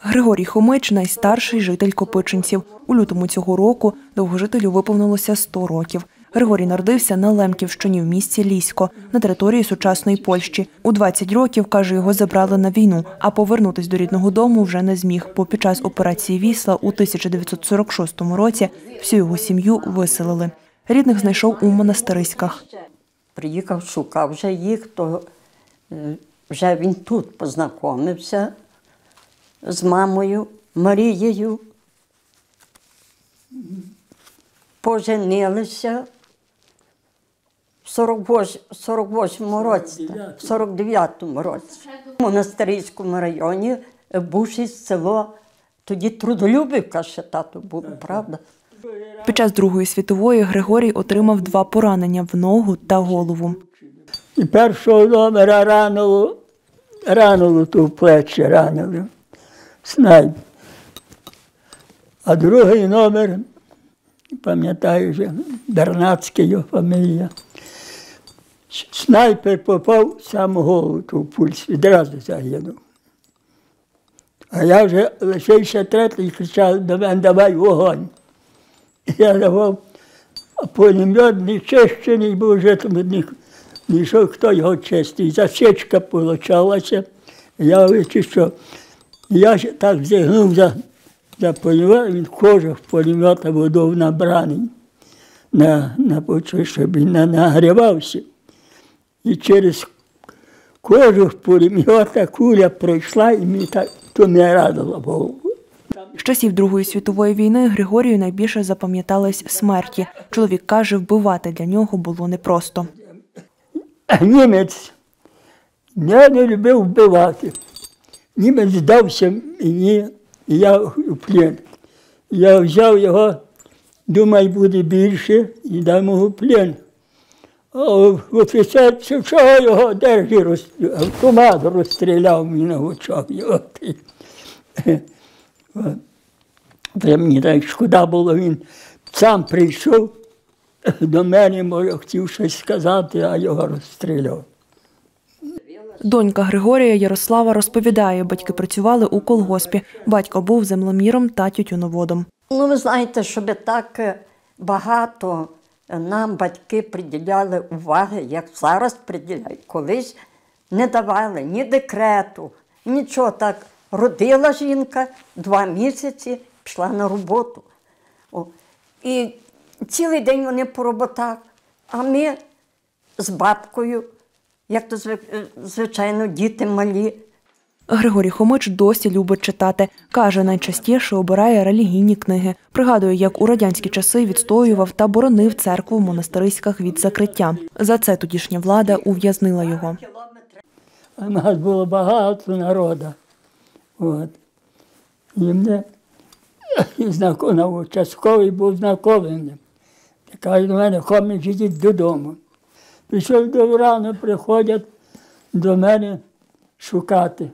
Григорій Хомич – найстарший житель Копичинців. У лютому цього року довгожителю виповнилося 100 років. Григорій народився на Лемківщині в місті Лісько, на території сучасної Польщі. У 20 років, каже, його забрали на війну, а повернутись до рідного дому вже не зміг, бо під час операції «Вісла» у 1946 році всю його сім'ю виселили. Рідних знайшов у Монастириськах. Приїхав, шукав вже їх, то вже він тут познайомився з мамою Марією. Поженилися в 48-му році, в 49-му році. В Монастириському районі, Бушиць, село, тоді Трудолюбівка ще тато був, правда? Під час Другої світової Григорій отримав 2 поранення в ногу та голову. І першого номера ранило то в плечі, ранили, снайп. А другий номер, пам'ятаю вже, Бернацький його фамілія. Снайпер попав в саму голову, то в пульс, відразу загинув. А я вже лишився третій і кричав до мене: давай вогонь. Я давав, а пулемет не чищений, бо вже там не йшов, хто його чистить. Засічка получалася, я вичищав. Я так зігнув за пулемет, він кожух пулемета водою набраний, щоб він не нагрівався. І через кожух пулемета куля пройшла, і мені так то не радило голову. З часів Другої світової війни Григорію найбільше запам'ятались смерті. Чоловік каже, вбивати для нього було непросто. Німець не любив вбивати. Німець здався мені, і я в плен. Я взяв його, думаю, буде більше, і дав йому в плен. А офіцер, чого його держи, автомат розстріляв мені на очах його. Мені так шкода було, він сам прийшов до мене, може, хотів щось сказати, а його розстріляв. Донька Григорія Ярослава розповідає, батьки працювали у колгоспі. Батько був землеміром та тютюноводом. Ну, ви знаєте, щоб так багато нам батьки приділяли уваги, як зараз приділяють. Колись не давали ні декрету, нічого. Так родила жінка, 2 місяці, пішла на роботу. І цілий день вони по роботах, а ми з бабкою, як то звичайно, діти малі. Григорій Хомич досі любить читати. Каже, найчастіше обирає релігійні книги. Пригадує, як у радянські часи відстоював та боронив церкву в Монастириськах від закриття. За це тодішня влада ув'язнила його. У нас було багато народу. І мене участковий був знайомий. Каже до мене: Хомич, ідіть додому. Пішов до рано, приходять до мене шукати.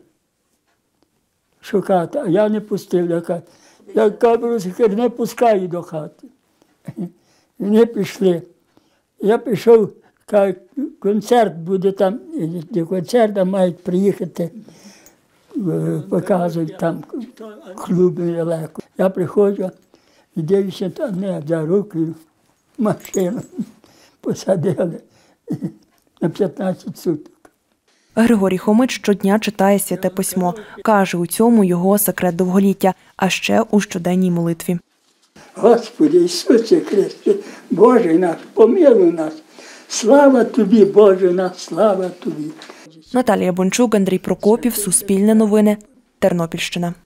А я не пустив. Я кажу, не пускаю до хати. Вони пішли. Я пішов, кажу, концерт буде там, до концерту мають приїхати, показують там клуб недалеко. Я приходжу і дивлюся, там не за руки машину посадили на 15 суток. Хригорій Хомич щодня читає Святе Письмо. Каже, у цьому його секрет довголіття, а ще у щоденній молитві. Господи Ісусе Христе, Боже наш, помилуй нас. Слава Тобі, Боже наш, слава Тобі. Наталія Бончук, Андрій Прокопів, Суспільне новини, Тернопільщина.